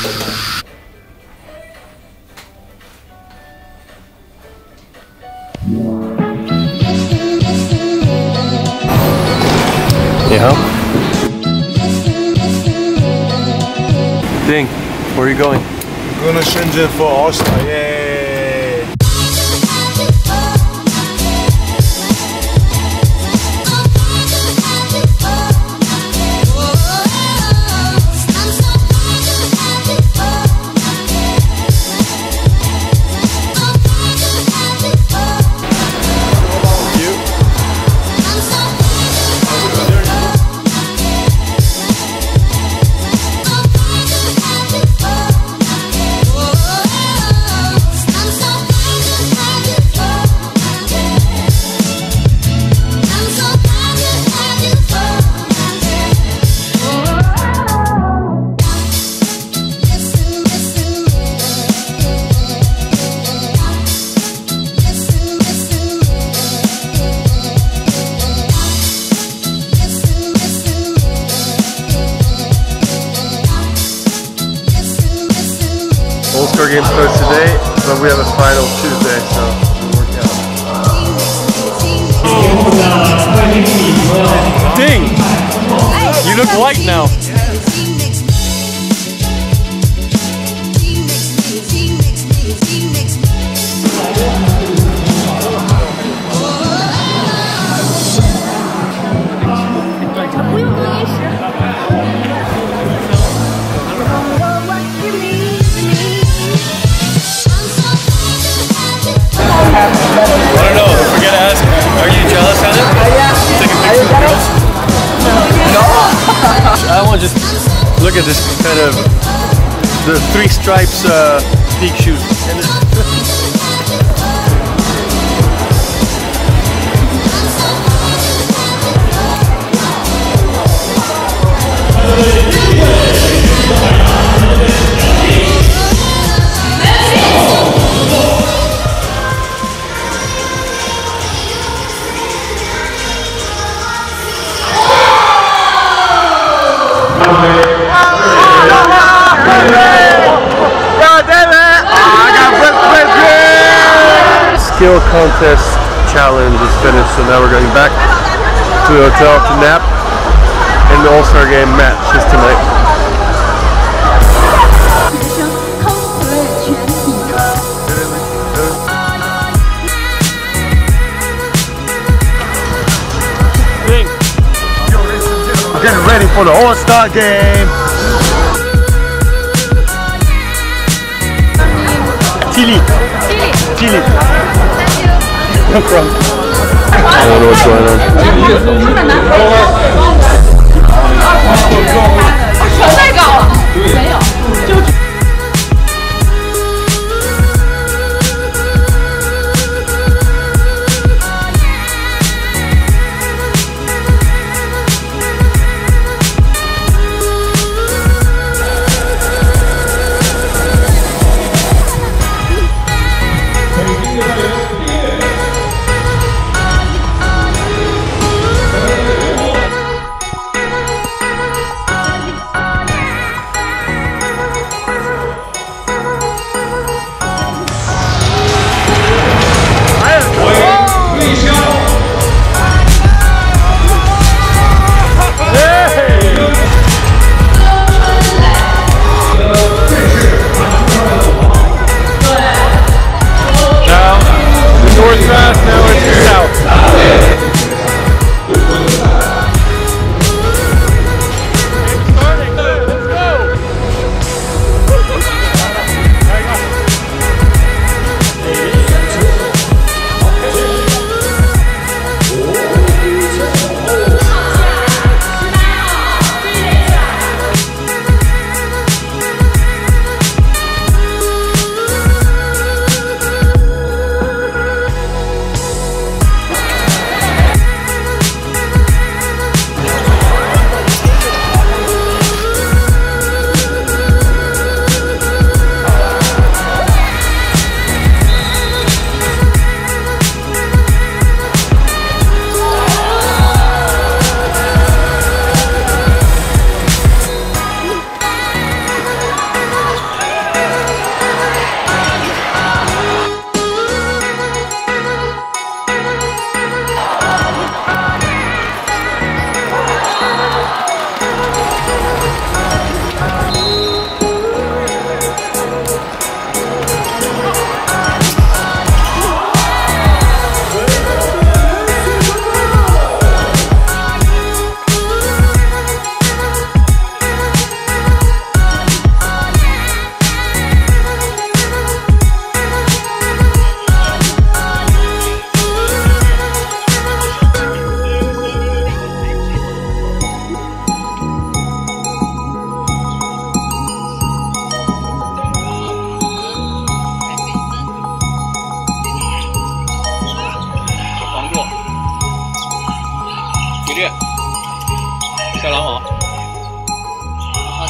Yeah. Ding, where are you going? I'm going to Shenzhen for All-Star, yay! All-Star game starts today, but we have a final Tuesday, so it'll work out. Ding! You look white now. I don't know, if we're gonna ask, are you jealous, Hannah? Yeah. Taking pictures of girls? No! I want to just look at this kind of, the three stripes peak shoes. Skill contest challenge is finished, so now we're going back to the hotel to nap, and the All-Star game match is tonight. I'm getting ready for the All-Star game! Chili! Chili! No problem. I don't know what's going on.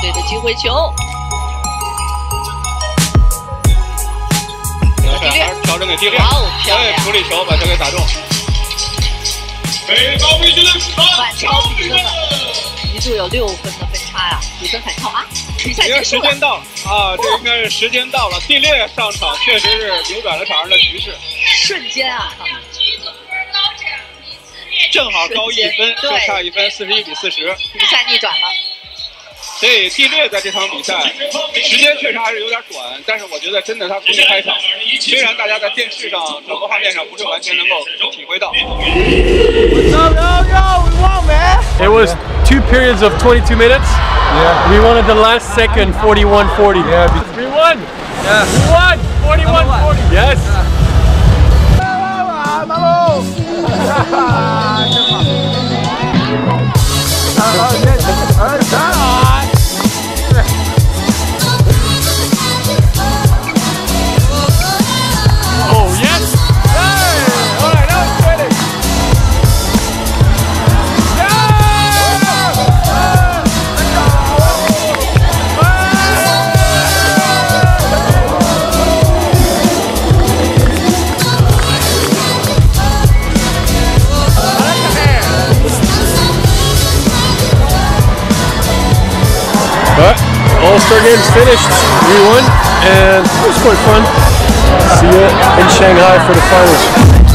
队的机会球。 还是调整给地裂， 漂亮！ 处理球把球给打中。 反超比分了，一度有6分的分差呀，比分反超啊！比赛结束了。 时间到啊，这应该是时间到了。地裂上场确实是扭转了场上的局势， 瞬间啊！ 正好高1分，就差1分，41比40， 比赛逆转了。 所以地裂在这场比赛时间确实还是有点短，但是我觉得真的他从一开场，虽然大家在电视上整个画面上不是完全能够体会到。 It was 2 periods of 22 minutes. Yeah. We won at the last second, 41-40. Yeah. We won. Yeah. We won. 41-40. Yes. Oh yes. Hey. All right, that was good. But All-Star Game's finished. We won, and it was quite fun. See you in Shanghai for the finals.